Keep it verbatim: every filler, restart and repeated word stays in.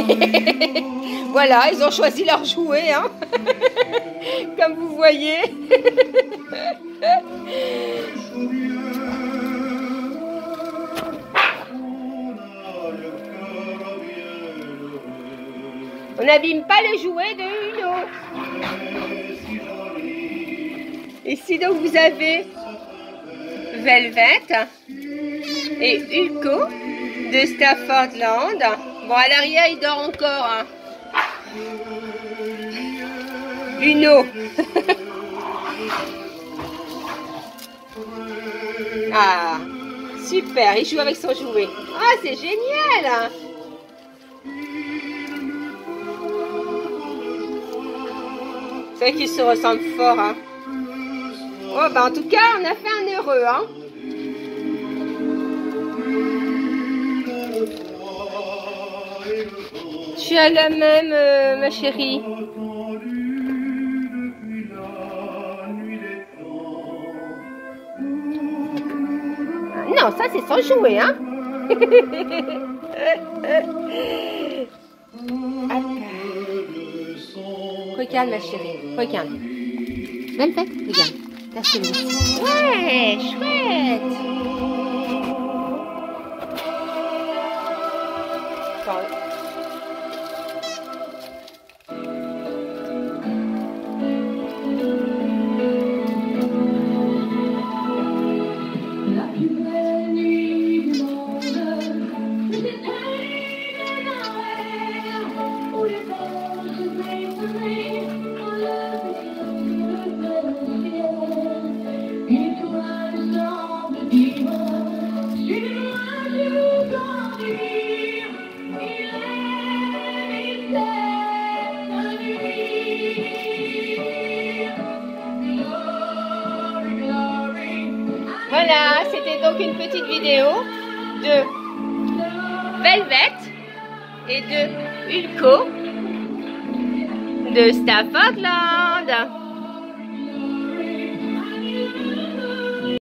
Voilà, ils ont choisi leur jouet, hein. Comme vous voyez. On n'abîme pas le jouet de Uno. Ici donc vous avez Velvet et Ulco de Staffordland. Bon, à l'arrière il dort encore, hein. Uno. Ah, super, il joue avec son jouet. Ah, c'est génial, hein. C'est vrai qu'ils se ressemblent fort, hein. Oh, bah en tout cas, on a fait un heureux, hein. Tu as la même, euh, ma chérie. Non, ça c'est sans jouet, hein. Regarde, ma chérie, regarde. Velvet, regarde. Là, c'est bon. Ouais, chouette. Attends. Voilà, c'était donc une petite vidéo de Velvet et de Ulco de Staffordland.